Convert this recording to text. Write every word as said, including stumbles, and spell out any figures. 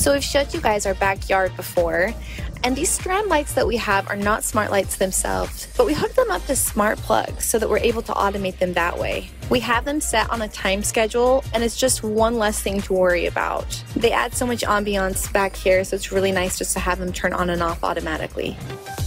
So we've showed you guys our backyard before, and these strand lights that we have are not smart lights themselves, but we hook them up to smart plugs so that we're able to automate them that way. We have them set on a time schedule, and it's just one less thing to worry about. They add so much ambiance back here, so it's really nice just to have them turn on and off automatically.